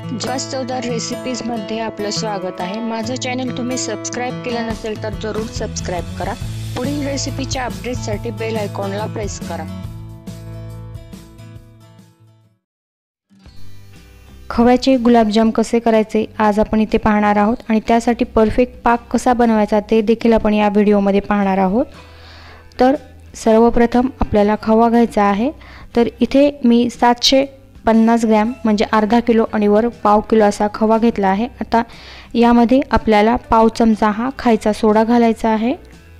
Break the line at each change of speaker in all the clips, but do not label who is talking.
Just चवदार रेसिपीजमध्ये आपलं स्वागत आहे। माझं चॅनल तुम्ही सबस्क्राइब केलं नसेल तर जरूर सबस्क्राइब करा। पुढील रेसिपीच्या अपडेटसाठी बेल आयकॉनला प्रेस करा। खव्याचे गुलाबजाम कसे करायचे आज आपण इथे पाहणार आहोत आणि त्यासाठी परफेक्ट पाक कसा बनवायचा ते देखील आपण या व्हिडिओमध्ये पाहणार आहोत। तर सर्वप्रथम आपल्याला खवा घ्यायचा आहे। तर इथे मी 750 ग्रॅम म्हणजे अर्धा किलो आणि वर पाव किलो असा खवा घेतला आहे। आता यामध्ये आपल्याला पाव चमचा हा खायचा सोडा घालायचा आहे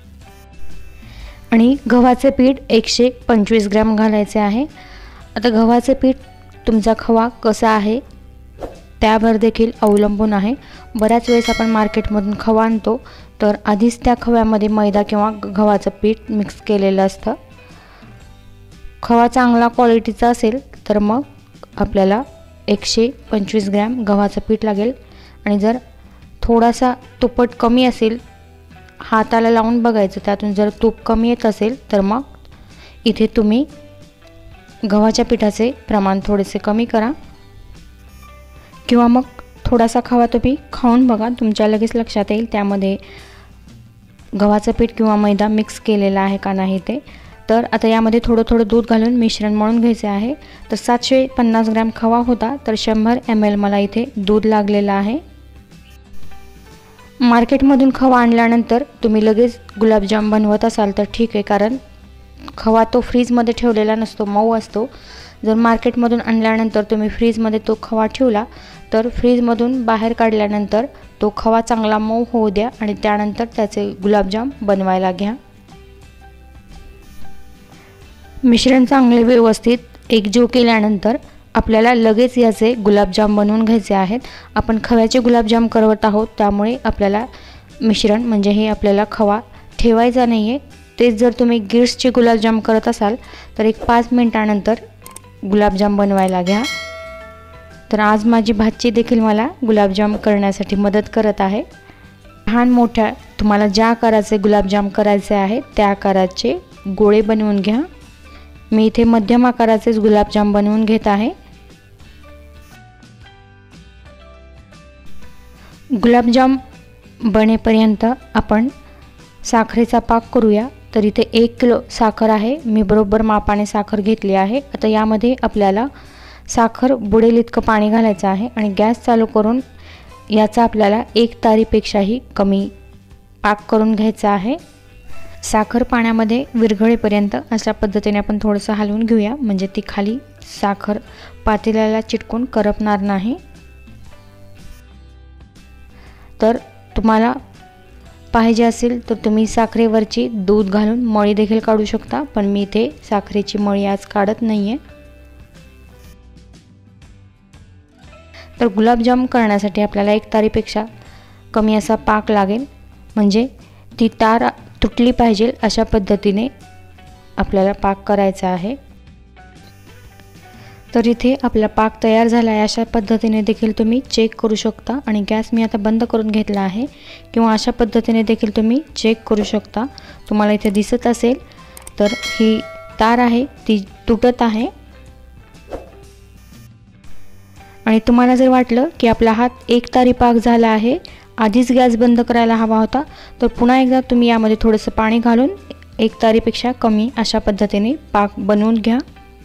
आणि गव्हाचे पीठ 125 ग्रॅम घालायचे आहे। आता गव्हाचे पीठ तुमचा खवा कसा आहे त्यावर देखील अवलंबून आहे। बऱ्याच वेळेस आपण मार्केटमधून खवा आणतो तर आधीच त्या खव्यामध्ये मैदा किंवा गव्हाचं पीठ मिक्स केलेलं असतं। खवा चांगला क्वालिटीचा असेल तर मग आपल्याला 125 ग्रॅम गव्हाचं पीठ लागेल आणि जर थोडासा तुपट कमी असेल हाताला लावून बघायचं, त्यातून जर तूप कमी येत असेल तर मग इथे तुम्ही गव्हाच्या पिठाचे प्रमाण थोडेसे कमी करा किंवा मग थोडासा खवा तुम्ही खाऊन बघा, तुमच्या लगेच लक्षात येईल त्यामध्ये गव्हाचं पीठ किंवा मैदा मिक्स केलेला आहे का नाही ते। तर आता यामध्ये थोडं थोडं दूध घालून मिश्रण मळून घ्यायचे आहे। तर 750 ग्रॅम खवा होता तर 100 ml मला इथे दूध लागलेलं आहे। मार्केटमधून खवा आणल्यानंतर तुम्ही लगेच गुलाबजाम बनवत असाल तर ठीक आहे, कारण खवा तो फ्रीजमध्ये ठेवलेला नसतो, मऊ असतो। जर मार्केटमधून आणल्यानंतर तुम्ही फ्रीजमध्ये तो खवा ठेवला तर फ्रीजमधून बाहेर काढल्यानंतर तो खवा चांगला मऊ होऊ द्या आणि त्यानंतर त्याचे गुलाबजाम बनवायला घ्या। मिश्रण चांगले व्यवस्थित एकजीव केल्यानंतर आपल्याला लगेच याचे गुलाबजाम बनवून घ्यायचे आहेत। आपण खव्याचे गुलाबजाम करत आहोत त्यामुळे आपल्याला मिश्रण म्हणजे हे आपल्याला खवा ठेवायचा नाही आहे। तेच जर तुम्ही गिट्सचे गुलाबजाम करत असाल तर एक 5 मिनिटानंतर गुलाबजाम बनवायला घ्या। तर आज माझी भाची देखील मला गुलाबजाम करण्यासाठी मदत करत आहे। लहान मोठ्या तुम्हाला ज्या आकाराचे गुलाबजाम करायचे आहेत त्या आकाराचे गोळे बनवून घ्या। मी इथे मध्यम आकाराचेच गुलाबजाम बनवून घेत आहे। गुलाबजाम बनेपर्यंत आपण साखरेचा पाक करूया। तर इथे 1 किलो साखर आहे, मी बरोबर मापाने साखर घेतली आहे। आता यामध्ये आपल्याला साखर बुडेल इतकं पाणी घालायचं आहे आणि गॅस चालू करून याचा आपल्याला 1 तारीपेक्षाही कमी पाक करून घ्यायचा आहे। साखर पाण्यामध्ये विरघळेपर्यंत अशा पद्धतीने आपण थोडंसं हलवून घेऊया, म्हणजे ती खाली साखर पातेल्याला चिटकून करपणार नाही। तर तुम्हाला पाहिजे असेल तर तुम्ही साखरेवरची दूध घालून मळी देखील काढू शकता, पण मी इथे साखरेची मळी आज काढत नाहीये। तर गुलाबजाम करण्यासाठी आपल्याला 1 तारीपेक्षा कमी असा पाक लागेल, म्हणजे ती तार तुटली पाहिजे अशा पद्धतीने आपल्याला पाक करायचा आहे। तर इथे आपला पाक तयार झाला आहे, अशा पद्धतीने देखील तुम्ही चेक करू शकता आणि गॅस मी आता बंद करून घेतला आहे किंवा अशा पद्धतीने देखील तुम्ही चेक करू शकता। तुम्हाला इथे दिसत असेल तर ही तार आहे ती तुटत आहे आणि तुम्हाला जर वाटलं की आपला हात 1 तारी पाक झाला आहे, आधीच गॅस बंद करायला हवा होता, तर पुन्हा एकदा तुम्ही यामध्ये थोडंसं पाणी घालून 1 तारीपेक्षा कमी अशा पद्धतीने पाक बनवून घ्या।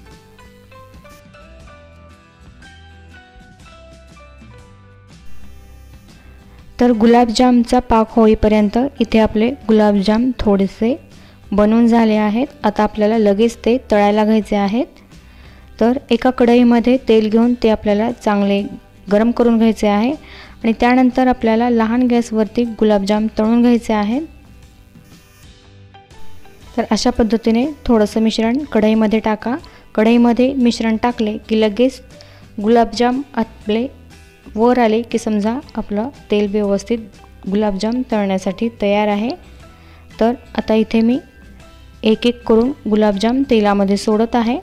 तर गुलाबजामचा पाक होईपर्यंत इथे आपले गुलाबजाम थोडेसे बनवून झाले आहेत। आता आपल्याला लगेच ते तळायला घ्यायचे आहेत। तर एका कढईमध्ये तेल घेऊन ते आपल्याला चांगले गरम करून घ्यायचे आहे आणि त्यानंतर आपल्याला लहान गॅसवरती गुलाबजाम तळून घ्यायचे आहेत। तर अशा पद्धतीने थोडंसं मिश्रण कढईमध्ये टाका। कढईमध्ये मिश्रण टाकले की लगेच गुलाबजाम आपले वर आले की समजा आपलं तेल व्यवस्थित गुलाबजाम तळण्यासाठी तयार आहे। तर आता इथे मी एक एक करून गुलाबजाम तेलामध्ये सोडत आहे।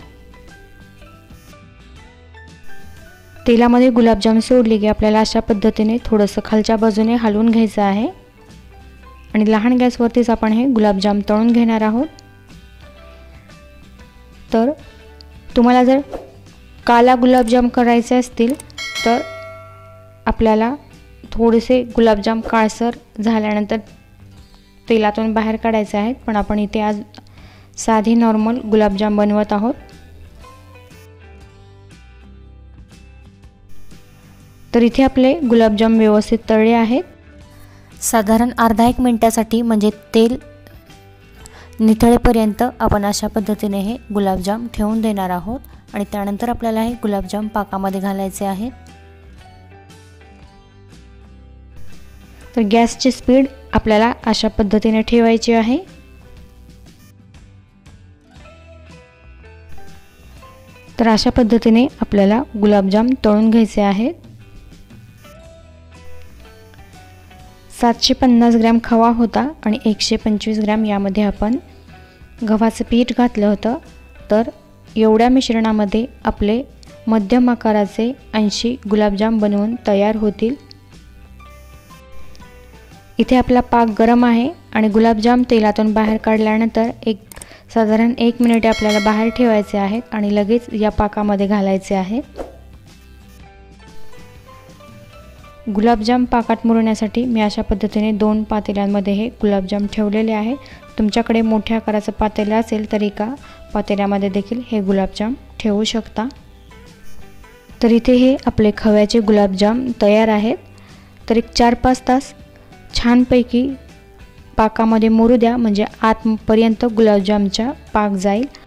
तेलामध्ये गुलाबजाम सोडले की आपल्याला अशा पद्धतीने थोडंसं खालच्या बाजूने हलवून घ्यायचं आहे आणि लहान गॅसवरतीच आपण हे गुलाबजाम तळून घेणार आहोत। तर तुम्हाला जर काला गुलाबजाम करायचे असतील तर आपल्याला थोडेसे गुलाबजाम काळसर झाल्यानंतर तेलातून बाहेर काढायचे आहेत, पण आपण इथे आज साधे नॉर्मल गुलाबजाम बनवत आहोत। तर इथे आपले गुलाबजाम व्यवस्थित तळले आहेत। साधारण अर्धा एक मिनिटासाठी म्हणजे तेल निथळेपर्यंत आपण अशा पद्धतीने हे गुलाबजाम ठेवून देणार आहोत आणि त्यानंतर आपल्याला हे गुलाबजाम पाकामध्ये घालायचे आहेत। तर गॅसची स्पीड आपल्याला अशा पद्धतीने ठेवायची आहे। तर अशा पद्धतीने आपल्याला गुलाबजाम तळून घ्यायचे आहेत। 750 ग्रॅम खवा होता आणि 125 ग्रॅम यामध्ये आपण गव्हाचं पीठ घातलं होतं। तर एवढ्या मिश्रणामध्ये आपले मध्यम आकाराचे 80 गुलाबजाम बनवून तयार होतील। इथे आपला पाक गरम आहे आणि गुलाबजाम तेलातून बाहेर काढल्यानंतर साधारण 1 मिनिट आपल्याला बाहेर ठेवायचे आहेत आणि लगेच या पाकामध्ये घालायचे आहेत। गुलाबजाम पाकात मुरण्यासाठी मी अशा पद्धतीने 2 पातेल्यांमध्ये हे गुलाबजाम ठेवलेले आहे। तुमच्याकडे मोठ्या आकाराचं पातेलं असेल तर एका पातेल्यामध्ये देखील हे गुलाबजाम ठेवू शकता। तर इथे हे आपले खव्याचे गुलाबजाम तयार आहेत। तर 4-5 तास छानपैकी पाकामध्ये मुरू द्या, म्हणजे आतपर्यंत गुलाबजामचा पाक जाईल